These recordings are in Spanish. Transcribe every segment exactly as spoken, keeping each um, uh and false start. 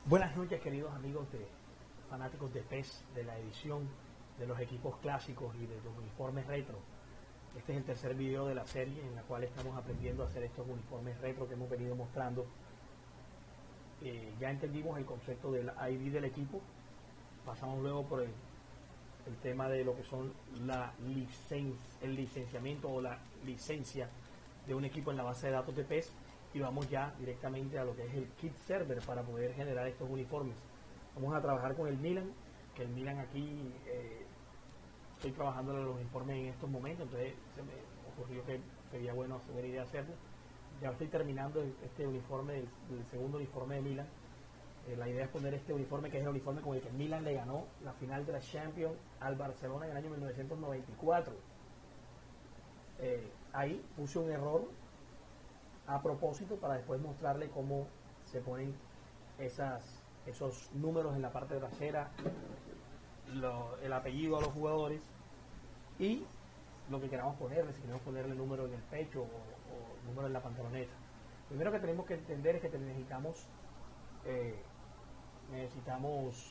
Buenas noches, queridos amigos de fanáticos de P E S, de la edición de los equipos clásicos y de los uniformes retro. Este es el tercer video de la serie en la cual estamos aprendiendo a hacer estos uniformes retro que hemos venido mostrando. Eh, ya entendimos el concepto del I D del equipo, pasamos luego por el, el tema de lo que son la licen el licenciamiento o la licencia de un equipo en la base de datos de P E S. Y vamos ya directamente a lo que es el kit server para poder generar estos uniformes. Vamos a trabajar con el Milan, que el Milan aquí eh, estoy trabajando en los uniformes en estos momentos, entonces se me ocurrió que sería bueno hacer idea de hacerlo. Ya estoy terminando este uniforme, el, el segundo uniforme de Milan. Eh, la idea es poner este uniforme, que es el uniforme con el que Milan le ganó la final de la Champions al Barcelona en el año mil novecientos noventa y cuatro. Eh, ahí puse un error a propósito para después mostrarle cómo se ponen esas, esos números en la parte trasera, lo, el apellido a los jugadores y lo que queramos ponerle, si queremos ponerle el número en el pecho o, o el número en la pantaloneta. Primero que tenemos que entender es que necesitamos eh, necesitamos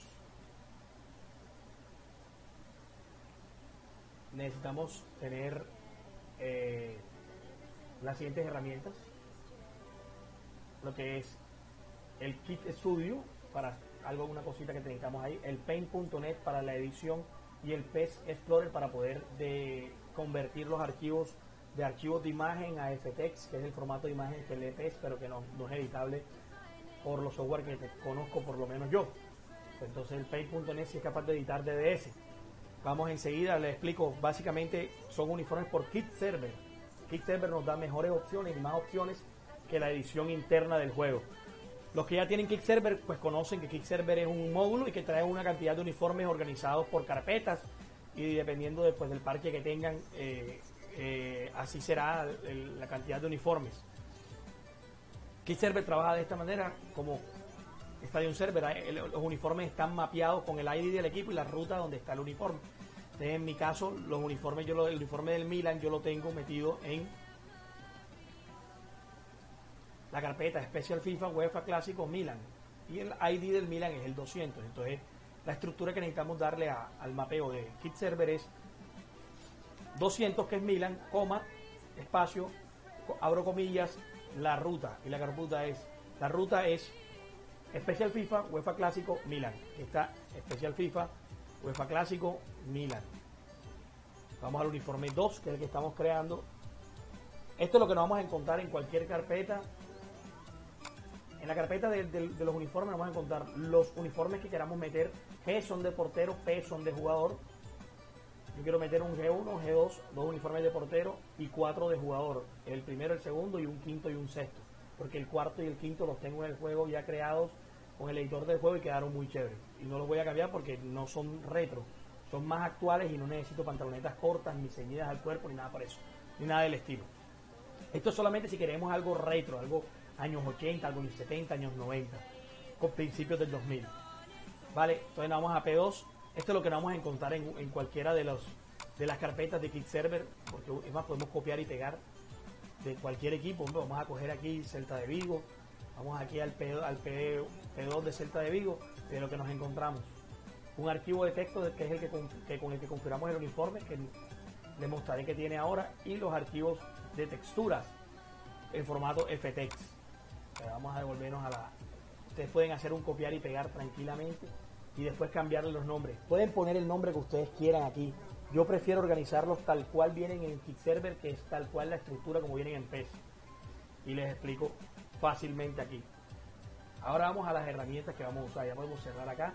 necesitamos tener eh, las siguientes herramientas: lo que es el Kit Studio para algo, una cosita que necesitamos ahí, el Paint punto net para la edición y el P E S Explorer para poder de convertir los archivos de archivos de imagen a F T X, que es el formato de imagen que lee P E S, pero que no, no es editable por los software que te conozco, por lo menos yo. Entonces el Paint punto net sí es capaz de editar D D S. Vamos enseguida, les explico. Básicamente son uniformes por Kit Server. Kit Server nos da mejores opciones y más opciones que la edición interna del juego. Los que ya tienen Kit Server pues conocen que Kit Server es un módulo y que trae una cantidad de uniformes organizados por carpetas, y dependiendo después del parche que tengan, eh, eh, así será el, la cantidad de uniformes. Kit Server trabaja de esta manera como Stadium Server. El, los uniformes están mapeados con el I D del equipo y la ruta donde está el uniforme. Entonces, en mi caso, los uniformes, yo lo, el uniforme del Milan yo lo tengo metido en la carpeta Special FIFA UEFA Clásico Milan, y el I D del Milan es el doscientos. Entonces la estructura que necesitamos darle a, al mapeo de Kit Server es doscientos, que es Milan, coma, espacio, abro comillas, la ruta, y la ruta es la ruta es Special FIFA UEFA Clásico Milan. Está Special FIFA UEFA Clásico Milan. Vamos al uniforme dos, que es el que estamos creando. Esto es lo que nos vamos a encontrar en cualquier carpeta. En la carpeta de, de, de los uniformes vamos a encontrar los uniformes que queramos meter. G son de portero, P son de jugador. Yo quiero meter un G uno, G dos, dos uniformes de portero y cuatro de jugador. El primero, el segundo y un quinto y un sexto. Porque el cuarto y el quinto los tengo en el juego ya creados con el editor del juego y quedaron muy chéveres. Y no los voy a cambiar porque no son retro. Son más actuales y no necesito pantalonetas cortas, ni ceñidas al cuerpo, ni nada por eso. Ni nada del estilo. Esto es solamente si queremos algo retro, algo años ochenta, algo setenta, años noventa, con principios del dos mil. Vale, entonces vamos a P dos. Esto es lo que vamos a encontrar en, en cualquiera de los de las carpetas de Kit Server, porque es más, podemos copiar y pegar de cualquier equipo. Vamos a coger aquí Celta de Vigo, vamos aquí al P, al P, P dos de Celta de Vigo, de lo que nos encontramos un archivo de texto que es el que, que con el que configuramos el uniforme, que les mostraré que tiene ahora, y los archivos de texturas en formato F T X. Vamos a devolvernos a la... Ustedes pueden hacer un copiar y pegar tranquilamente y después cambiarle los nombres. Pueden poner el nombre que ustedes quieran aquí. Yo prefiero organizarlos tal cual vienen en Kit Server, que es tal cual la estructura como vienen en P E S. Y les explico fácilmente aquí. Ahora vamos a las herramientas que vamos a usar. Ya podemos cerrar acá.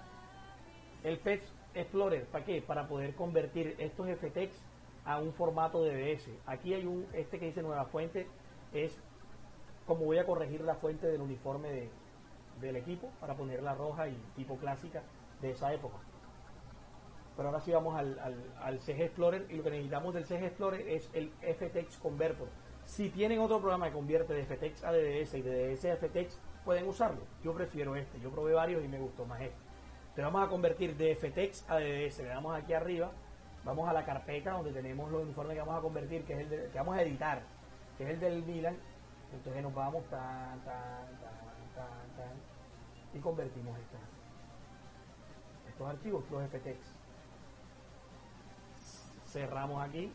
El P E S Explorer, ¿para qué? Para poder convertir estos F T X a un formato de D D S. Aquí hay un, este que dice nueva fuente, es como voy a corregir la fuente del uniforme de, del equipo para ponerla roja y tipo clásica de esa época. Pero ahora sí vamos al, al, al C G Explorer, y lo que necesitamos del C G Explorer es el F T X Converter. Si tienen otro programa que convierte de F T X a D D S y de D D S a F T X, pueden usarlo. Yo prefiero este, yo probé varios y me gustó más este. Entonces vamos a convertir de F T X a D D S. Le damos aquí arriba, vamos a la carpeta donde tenemos los uniformes que vamos a convertir, que es el de, que vamos a editar, que es el del Milan. Entonces nos vamos tan, tan, tan, tan, tan, y convertimos estos, estos archivos, los F T X. Cerramos aquí.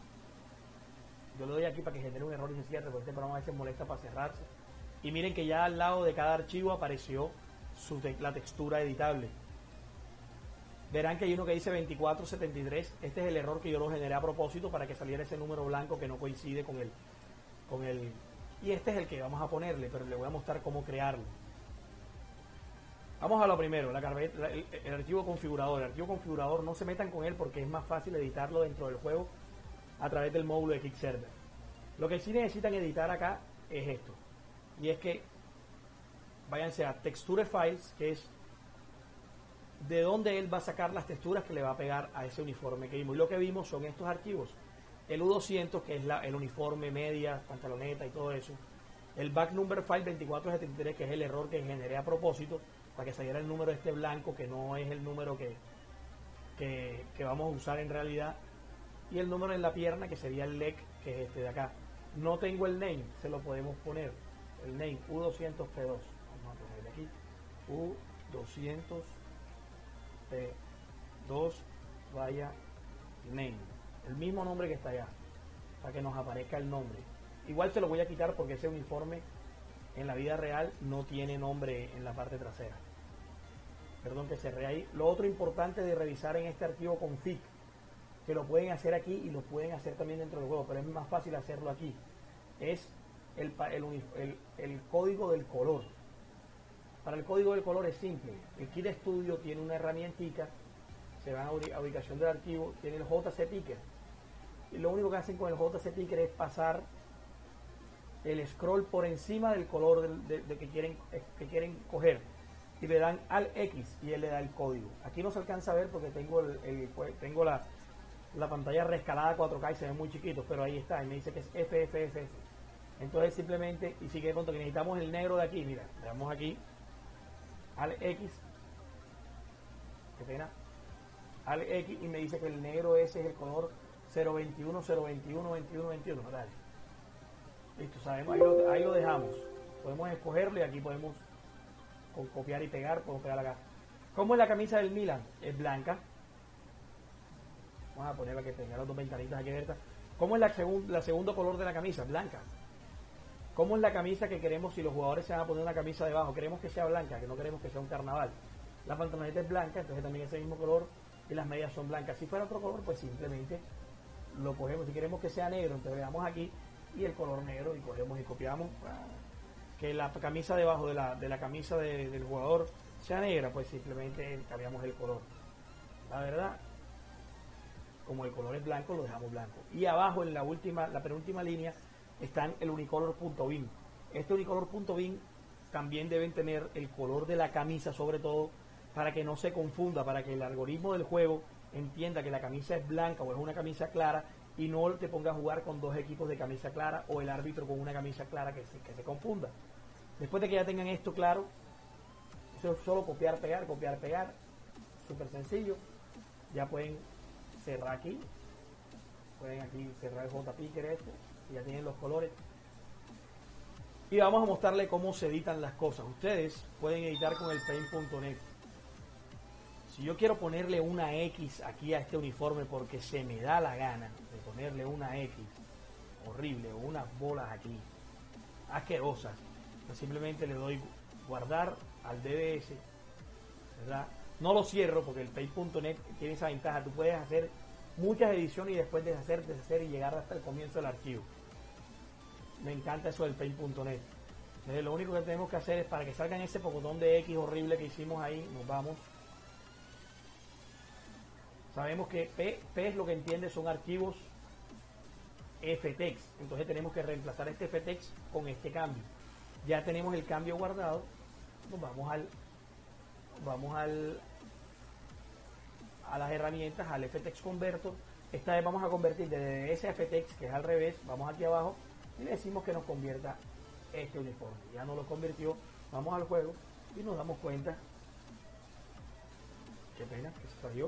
Yo le doy aquí para que genere un error y se cierre, porque este programa a veces molesta para cerrarse. Y miren que ya al lado de cada archivo apareció su te la textura editable. Verán que hay uno que dice veinticuatro setenta y tres. Este es el error que yo lo generé a propósito para que saliera ese número blanco que no coincide con el, con el... Y este es el que vamos a ponerle, pero le voy a mostrar cómo crearlo. Vamos a lo primero, la carpeta, la, el, el archivo configurador. El archivo configurador no se metan con él porque es más fácil editarlo dentro del juego a través del módulo de Kickserver. Lo que sí necesitan editar acá es esto. Y es que váyanse a Texture Files, que es de donde él va a sacar las texturas que le va a pegar a ese uniforme que vimos. Y lo que vimos son estos archivos. El U doscientos, que es la, el uniforme, media, pantaloneta y todo eso. El back number file veinticuatro setenta y tres, que es el error que generé a propósito, para que saliera el número este blanco, que no es el número que, que, que vamos a usar en realidad. Y el número en la pierna, que sería el L E C, que es este de acá. No tengo el name, se lo podemos poner. El name, U doscientos P dos. Vamos a ponerle aquí. U doscientos P dos, vaya, name. El mismo nombre que está allá, para que nos aparezca el nombre. Igual se lo voy a quitar porque ese uniforme en la vida real no tiene nombre en la parte trasera. Perdón que cerré ahí. Lo otro importante de revisar en este archivo config, que lo pueden hacer aquí y lo pueden hacer también dentro del juego, pero es más fácil hacerlo aquí, es el, el, el, el código del color. Para el código del color es simple. El Kit Studio tiene una herramientica, se van a ubicación del archivo, tiene el J C Picker. Y lo único que hacen con el J C Picker es pasar el scroll por encima del color de, de, de que, quieren, que quieren coger. Y le dan al X y él le da el código. Aquí no se alcanza a ver porque tengo, el, el, tengo la, la pantalla rescalada a cuatro K y se ve muy chiquito, pero ahí está. Y me dice que es F F F F. Entonces simplemente, y sigue con que necesitamos el negro de aquí, mira, le damos aquí al X, qué pena, al X y me dice que el negro ese es el color cero veintiuno, cero veintiuno, veintiuno, veintiuno, ¿verdad? Listo, sabemos, ahí lo, ahí lo dejamos. Podemos escogerlo y aquí podemos con copiar y pegar, podemos pegar acá. ¿Cómo es la camisa del Milan? Es blanca. Vamos a ponerla que tenga las dos ventanitas aquí abiertas. ¿Cómo es la, segun, la segundo color de la camisa? Blanca. ¿Cómo es la camisa que queremos si los jugadores se van a poner una camisa debajo? Queremos que sea blanca, que no queremos que sea un carnaval. La pantaloneta es blanca, entonces también es el mismo color y las medias son blancas. Si fuera otro color, pues simplemente lo cogemos. Si queremos que sea negro, entonces le damos aquí y el color negro y cogemos y copiamos. Que la camisa debajo de la, de la camisa de, del jugador sea negra, pues simplemente cambiamos el color. La verdad, como el color es blanco, lo dejamos blanco. Y abajo en la última, la penúltima línea, están el unicolor.bin. Este unicolor.bin también deben tener el color de la camisa, sobre todo para que no se confunda, para que el algoritmo del juego entienda que la camisa es blanca o es una camisa clara y no te ponga a jugar con dos equipos de camisa clara o el árbitro con una camisa clara que se, que se confunda. Después de que ya tengan esto claro, eso es solo copiar, pegar, copiar, pegar, súper sencillo. Ya pueden cerrar aquí, pueden aquí cerrar el J-Picker este, y ya tienen los colores. Y vamos a mostrarle cómo se editan las cosas. Ustedes pueden editar con el paint punto net. Si yo quiero ponerle una X aquí a este uniforme porque se me da la gana de ponerle una X horrible o unas bolas aquí asquerosas, pues simplemente le doy guardar al D B S, ¿verdad? No lo cierro porque el paint punto net tiene esa ventaja. Tú puedes hacer muchas ediciones y después deshacer, deshacer y llegar hasta el comienzo del archivo. Me encanta eso del paint punto net. Entonces, lo único que tenemos que hacer es para que salgan ese pocotón de X horrible que hicimos ahí, nos vamos. Sabemos que P, P es lo que entiende son archivos F T X. Entonces tenemos que reemplazar este F T X con este cambio. Ya tenemos el cambio guardado. Nos vamos al vamos al a las herramientas, al F T X Converter. Esta vez vamos a convertir desde ese F T X, que es al revés, vamos aquí abajo y le decimos que nos convierta este uniforme. Ya nos lo convirtió. Vamos al juego y nos damos cuenta. Qué pena que se falló.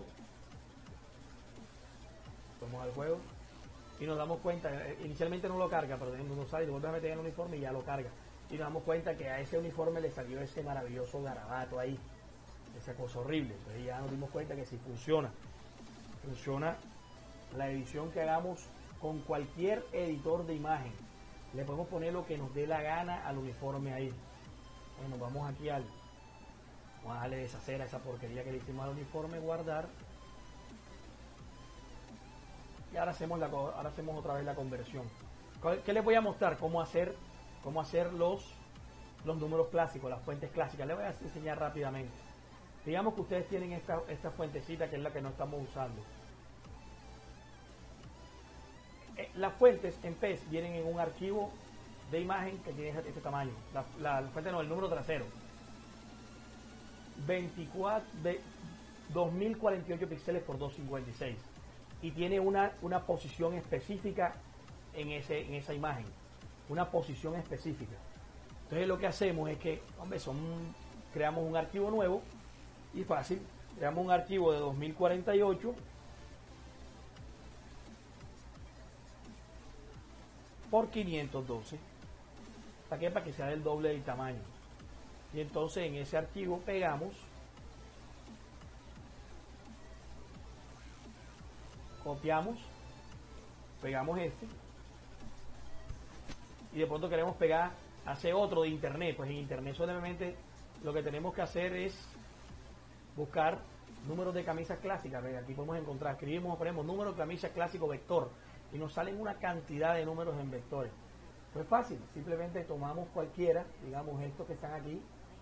Vamos al juego y nos damos cuenta, inicialmente no lo carga, pero uno sale y lo vuelve a meter en el uniforme y ya lo carga. y nos damos cuenta que a ese uniforme le salió ese maravilloso garabato ahí, esa cosa horrible. Entonces ya nos dimos cuenta que si funciona, funciona la edición que hagamos con cualquier editor de imagen. Le podemos poner lo que nos dé la gana al uniforme ahí. Bueno, vamos aquí al, vamos a darle deshacer a esa porquería que le hicimos al uniforme, guardar. Y ahora hacemos, la, ahora hacemos otra vez la conversión. ¿Qué les voy a mostrar? Cómo hacer, cómo hacer los, los números clásicos, las fuentes clásicas. Les voy a enseñar rápidamente. Digamos que ustedes tienen esta, esta fuentecita que es la que no estamos usando. Las fuentes en P E S vienen en un archivo de imagen que tiene este tamaño. La, la, la fuente no, el número trasero. veinticuatro de dos mil cuarenta y ocho píxeles por doscientos cincuenta y seis. Y tiene una, una posición específica en, ese, en esa imagen. Una posición específica. Entonces lo que hacemos es que, hombre, son, creamos un archivo nuevo y fácil. Creamos un archivo de dos mil cuarenta y ocho por quinientos doce. ¿Para qué? Para que sea del doble del tamaño. Y entonces en ese archivo pegamos, copiamos, pegamos este, y de pronto queremos pegar, hacer otro de internet. Pues en internet solamente lo que tenemos que hacer es buscar números de camisas clásicas. Aquí podemos encontrar, escribimos, ponemos número de camisa clásico vector y nos salen una cantidad de números en vectores. Pues fácil, simplemente tomamos cualquiera, digamos estos que están aquí,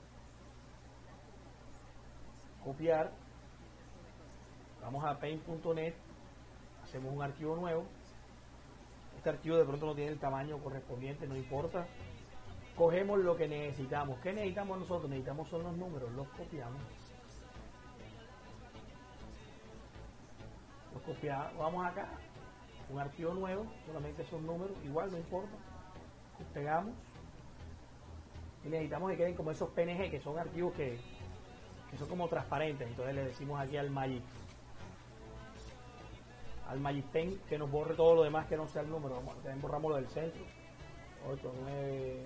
copiar, vamos a paint punto net, hacemos un archivo nuevo. Este archivo de pronto no tiene el tamaño correspondiente, no importa. Cogemos lo que necesitamos. ¿Qué necesitamos nosotros? Necesitamos son los números, los copiamos. Los copiamos, vamos acá, un archivo nuevo, solamente son números, igual no importa. Los pegamos y necesitamos que queden como esos P N G, que son archivos que, que son como transparentes. Entonces le decimos aquí al Magic al Magic Pen que nos borre todo lo demás que no sea el número. Vamos, también borramos lo del centro. ocho, nueve,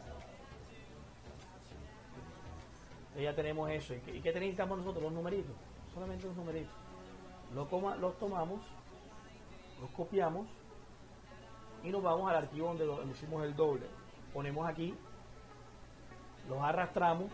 ya tenemos eso. ¿Y qué, y qué necesitamos nosotros? Los numeritos, solamente los numeritos. Los, coma, los tomamos, los copiamos y nos vamos al archivo donde, lo, donde hicimos el doble. Ponemos aquí, los arrastramos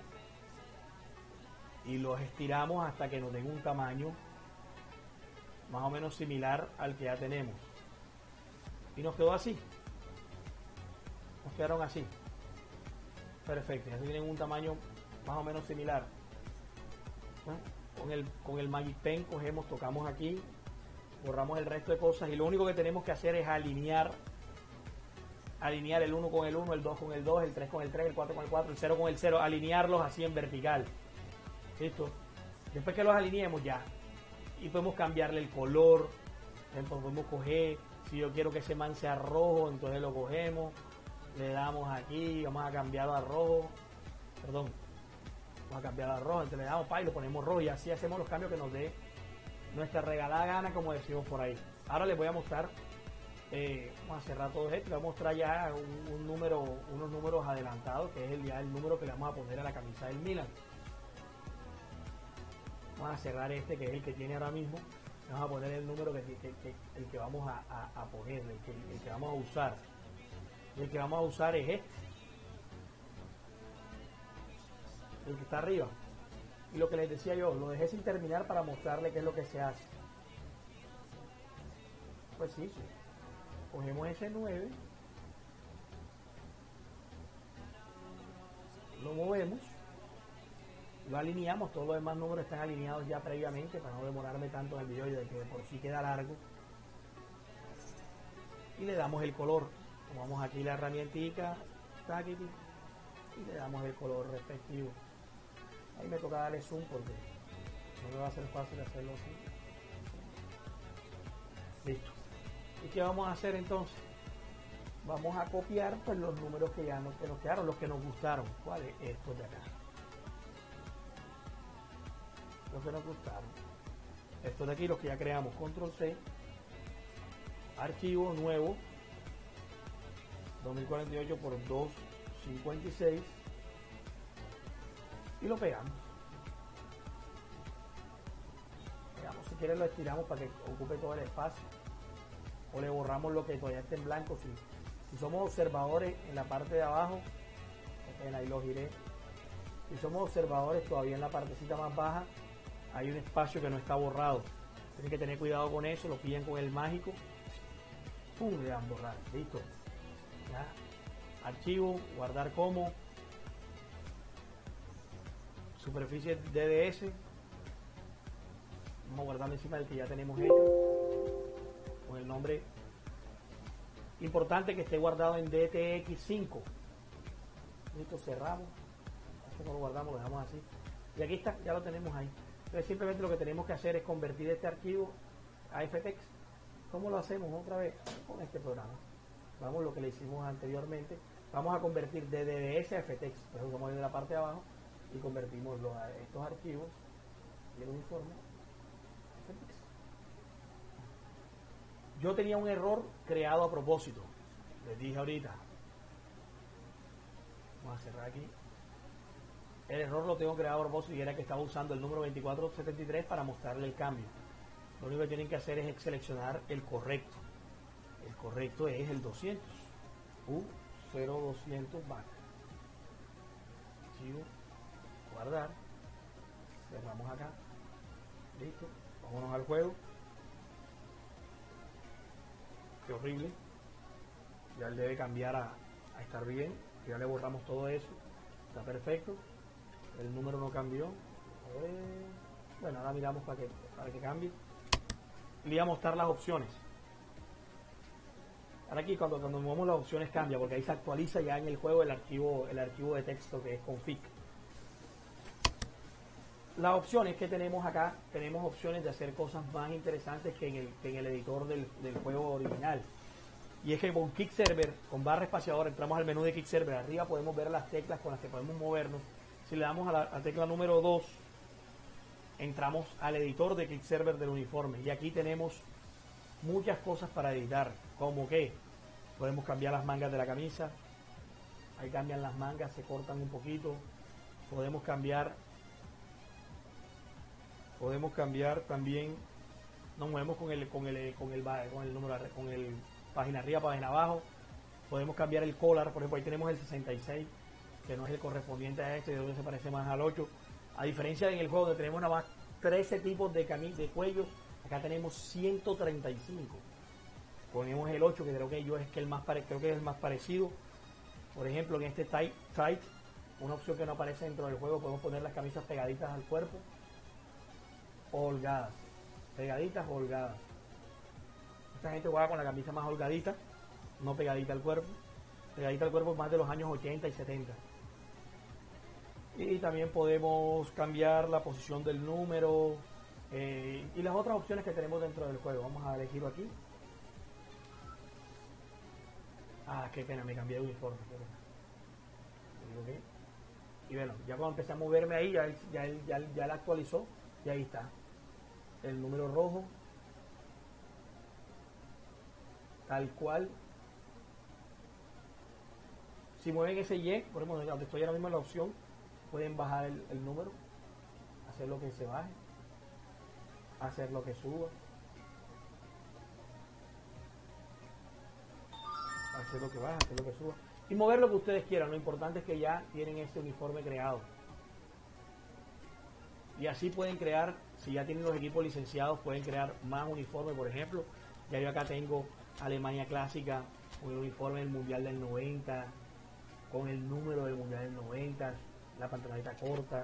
y los estiramos hasta que nos den un tamaño más o menos similar al que ya tenemos. Y nos quedó así. Nos quedaron así. Perfecto. Ya tienen un tamaño más o menos similar. Con el, con el Magic Pen cogemos, tocamos aquí, borramos el resto de cosas y lo único que tenemos que hacer es alinear alinear el uno con el uno, el dos con el dos, el tres con el tres, el cuatro con el cuatro, el cero con el cero, alinearlos así en vertical. ¿Listo? Después que los alineemos ya, y podemos cambiarle el color, podemos coger, si yo quiero que ese man sea rojo, entonces lo cogemos, le damos aquí, vamos a cambiarlo a rojo, perdón, vamos a cambiarlo a rojo, entonces le damos pa y lo ponemos rojo y así hacemos los cambios que nos dé nuestra regalada gana, como decimos por ahí. Ahora les voy a mostrar, eh, vamos a cerrar todo esto, les voy a mostrar ya un, un número, unos números adelantados, que es el, ya el número que le vamos a poner a la camisa del Milan. Vamos a cerrar este, que es el que tiene ahora mismo. Vamos a poner el número que, que, que el que vamos a, a, a poner, el que, el que vamos a usar. El que vamos a usar es este, el que está arriba. Y lo que les decía yo, lo dejé sin terminar para mostrarle qué es lo que se hace. Pues sí, sí. Cogemos ese nueve, lo movemos, lo alineamos, todos los demás números están alineados ya previamente para no demorarme tanto en el video y de que por sí queda largo. Y le damos el color. Tomamos aquí la herramientica y le damos el color respectivo. Ahí me toca darle zoom porque no me va a ser fácil hacerlo así. Listo. ¿Y qué vamos a hacer entonces? Vamos a copiar pues los números que ya nos, que nos quedaron, los que nos gustaron. ¿Cuáles? Estos de acá. Los que nos gustaron. Estos de aquí, los que ya creamos. Control C. Archivo nuevo. dos mil cuarenta y ocho por doscientos cincuenta y seis y lo pegamos. Pegamos, si quieren lo estiramos para que ocupe todo el espacio, o le borramos lo que todavía esté en blanco. Si, si somos observadores en la parte de abajo, ahí lo giré. Si somos observadores todavía en la partecita más baja hay un espacio que no está borrado. Tienen que tener cuidado con eso, lo pillan con el mágico. ¡Pum! Le dan borrar. Listo. Ya. Archivo, guardar como. Superficie D D S. Vamos a guardarlo encima del que ya tenemos hecho. Con el nombre. Importante que esté guardado en D T X cinco. Listo, cerramos. Esto no lo guardamos, lo dejamos así. Y aquí está, ya lo tenemos ahí. Entonces simplemente lo que tenemos que hacer es convertir este archivo a F T X. ¿Cómo lo hacemos otra vez? Con este programa. Vamos lo que le hicimos anteriormente. Vamos a convertir de D D S a F T X. Entonces vamos desde la parte de abajo y convertimos los, estos archivos y el uniforme a F T X. Yo tenía un error creado a propósito. Les dije ahorita. Vamos a cerrar aquí. El error lo tengo creado a propósito y era que estaba usando el número veinticuatro setenta y tres para mostrarle el cambio. Lo único que tienen que hacer es seleccionar el correcto. El correcto es el doscientos. U cero doscientos back. Archivo. Guardar. Cerramos acá. Listo. Vámonos al juego. Qué horrible. Ya él debe cambiar a, a estar bien. Ya le borramos todo eso. Está perfecto. El número no cambió. A ver. Bueno, ahora miramos para que, para que cambie. Le voy a mostrar las opciones. Ahora aquí cuando, cuando movemos las opciones cambia, porque ahí se actualiza ya en el juego el archivo, el archivo de texto que es config. Las opciones que tenemos acá, tenemos opciones de hacer cosas más interesantes que en el, que en el editor del, del juego original. Y es que con Kickserver, con barra espaciadora, entramos al menú de Kickserver. Arriba podemos ver las teclas con las que podemos movernos. Si le damos a la, a la tecla número dos, entramos al editor de Kickserver del uniforme. Y aquí tenemos muchas cosas para editar. Como que podemos cambiar las mangas de la camisa. Ahí cambian las mangas, se cortan un poquito. Podemos cambiar. Podemos cambiar también. Nos movemos con el, con el, con el, con el número, con el página arriba, página abajo. Podemos cambiar el collar, por ejemplo, ahí tenemos el sesenta y seis, que no es el correspondiente a este, de donde se parece más al ocho. A diferencia de en el juego donde tenemos nada más trece tipos de camis, de cuellos, acá tenemos ciento treinta y cinco. Ponemos el ocho, que creo que yo es que el más pare, creo que es el más parecido. Por ejemplo, en este tight, tight, una opción que no aparece dentro del juego, podemos poner las camisas pegaditas al cuerpo o holgadas. Pegaditas o holgadas. Esta gente juega con la camisa más holgadita, no pegadita al cuerpo. Pegadita al cuerpo más de los años ochenta y setenta. Y también podemos cambiar la posición del número eh, y las otras opciones que tenemos dentro del juego. Vamos a elegirlo aquí. Ah, qué pena, me cambié de uniforme. Okay. Y bueno, ya cuando empecé a moverme ahí, ya, ya, ya, ya la actualizó y ahí está. El número rojo. Tal cual. Si mueven ese Y, por ejemplo, donde estoy ahora mismo en la opción, pueden bajar el, el número, hacer lo que se baje, hacer lo que suba, hacer lo que baja, hacer lo que suba, y mover lo que ustedes quieran. Lo importante es que ya tienen este uniforme creado. Y así pueden crear, si ya tienen los equipos licenciados, pueden crear más uniformes. Por ejemplo, ya yo acá tengo Alemania Clásica, un uniforme del Mundial del noventa, con el número del Mundial del noventa, la pantaloneta corta.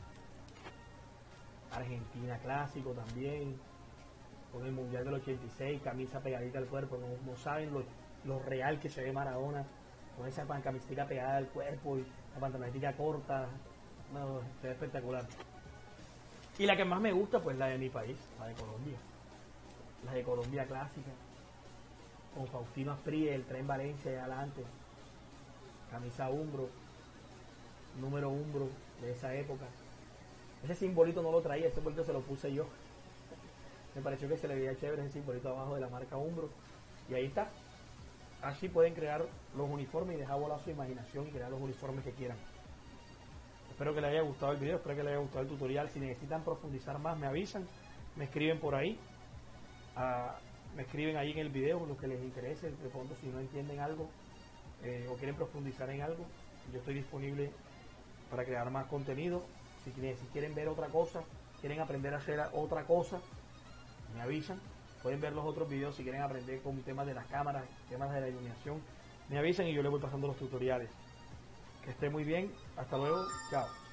Argentina Clásico también, con el Mundial del ochenta y seis, camisa pegadita al cuerpo. No, no saben lo, lo real que se ve Maradona, con esa camiseta pegada al cuerpo y la pantaloneta corta. No, se ve espectacular. Y la que más me gusta, pues la de mi país, la de Colombia. La de Colombia Clásica, con Faustino Asprilla, el tren Valencia de adelante. Camisa Umbro, número Umbro de esa época. Ese simbolito no lo traía, ese simbolito se lo puse yo. Me pareció que se le veía chévere ese simbolito abajo de la marca Umbro. Y ahí está. así pueden crear los uniformes y dejar volar su imaginación y crear los uniformes que quieran. Espero que les haya gustado el video, espero que les haya gustado el tutorial. Si necesitan profundizar más, me avisan, me escriben por ahí, uh, me escriben ahí en el video lo que les interese. De pronto, si no entienden algo eh, o quieren profundizar en algo, yo estoy disponible para crear más contenido. Si quieren, si quieren ver otra cosa, quieren aprender a hacer otra cosa, me avisan. Pueden ver los otros videos si quieren aprender con temas de las cámaras, temas de la iluminación, me avisan y yo les voy pasando los tutoriales. Que esté muy bien, hasta luego, chao.